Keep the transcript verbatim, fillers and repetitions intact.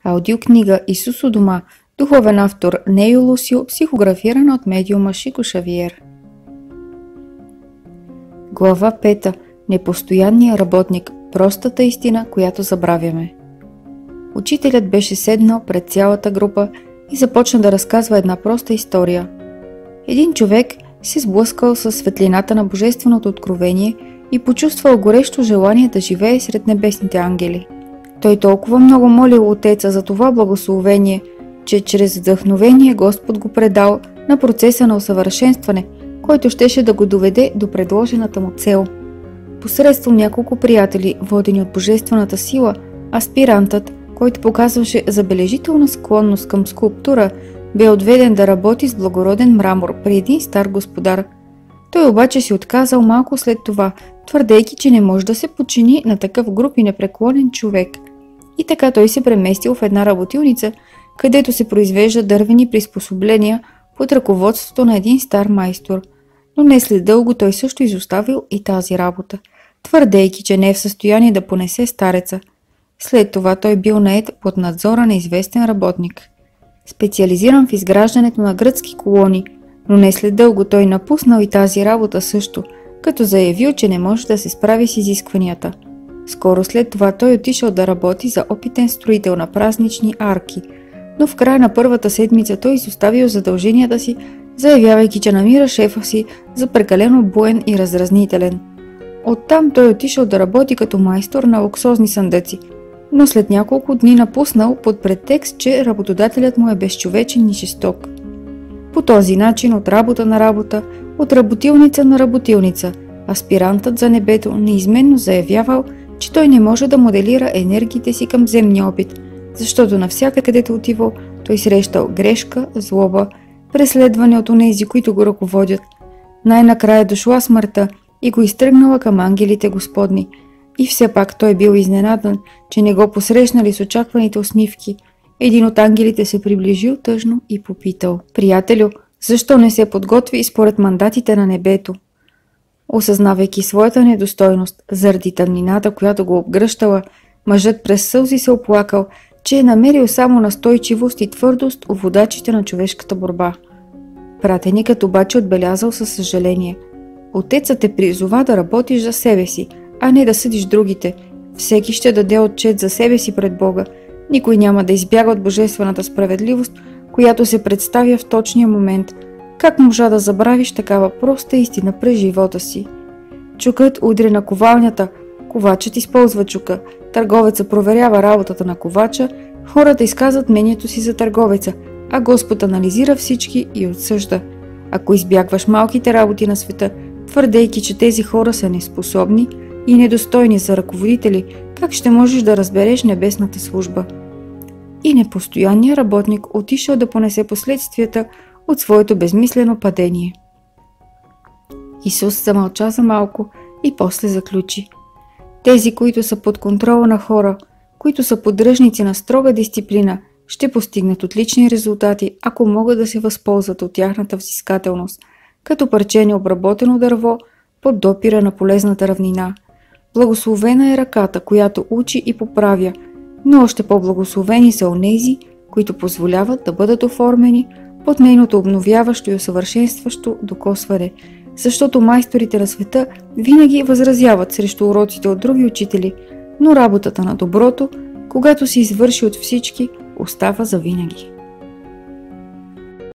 Аудиокнига Исус у дома. Духовен автор Нейо Лусио, психографирана от медиума Шико Шавиер. Глава пета. Непостоянният работник. Простата истина, която забравяме. Учителят беше седнал пред цялата група и започна да разказва една проста история. Един човек се сблъскал със светлината на Божественото откровение и почувствал горещо желание да живее сред небесните ангели. Той толкова много молил Отеца за това благословение, че чрез вдъхновение Господ го предал на процеса на усъвършенстване, който щеше да го доведе до предложената му цел. Посредством няколко приятели, водени от божествената сила, аспирантът, който показваше забележителна склонност към скулптура, бе отведен да работи с благороден мрамор при един стар господар. Той обаче си отказал малко след това, твърдейки, че не може да се подчини на такъв груб и непреклонен човек. И така той се преместил в една работилница, където се произвеждат дървени приспособления под ръководството на един стар майстор. Но не след дълго той също изоставил и тази работа, твърдейки, че не е в състояние да понесе стареца. След това той бил нает под надзора на известен работник, специализиран в изграждането на гръцки колони, но не след дълго той напуснал и тази работа също, като заявил, че не може да се справи с изискванията. Скоро след това той отишъл да работи за опитен строител на празнични арки, но в края на първата седмица той изоставил задълженията си, заявявайки, че намира шефа си за прекалено буен и разразнителен. Оттам той отишъл да работи като майстор на луксозни съндъци, но след няколко дни напуснал под претекст, че работодателят му е безчовечен и жесток. По този начин от работа на работа, от работилница на работилница, аспирантът за небето неизменно заявявал, че той не може да моделира енергиите си към земния опит, защото навсякъде, където отивал, той срещал грешка, злоба, преследване от онези, които го ръководят. Най-накрая дошла смъртта и го изтръгнала към ангелите Господни. И все пак той бил изненадан, че не го посрещнали с очакваните усмивки. Един от ангелите се приближил тъжно и попитал: „Приятелю, защо не се подготви според мандатите на небето?“ Осъзнавайки своята недостойност заради тъмнината, която го обгръщала, мъжът през сълзи се оплакал, че е намерил само настойчивост и твърдост у водачите на човешката борба. Пратеникът обаче отбелязал със съжаление: „Отецът те призова да работиш за себе си, а не да съдиш другите. Всеки ще даде отчет за себе си пред Бога. Никой няма да избяга от божествената справедливост, която се представя в точния момент. Как можа да забравиш такава проста истина през живота си?“ Чукът удря на ковалнята, ковачът използва чука, търговецът проверява работата на ковача, хората изказват мнението си за търговеца, а Господ анализира всички и отсъжда. Ако избягваш малките работи на света, твърдейки, че тези хора са неспособни и недостойни за ръководители, как ще можеш да разбереш небесната служба? И непостоянният работник отишъл да понесе последствията от своето безмислено падение. Исус замълча за малко и после заключи: „Тези, които са под контрола на хора, които са поддръжници на строга дисциплина, ще постигнат отлични резултати, ако могат да се възползват от тяхната взискателност, като парче необработено дърво под допира на полезната равнина. Благословена е ръката, която учи и поправя, но още по-благословени са онези, които позволяват да бъдат оформени под нейното обновяващо и усъвършенстващо докосване, защото майсторите на света винаги възразяват срещу уроците от други учители, но работата на доброто, когато се извърши от всички, остава завинаги.“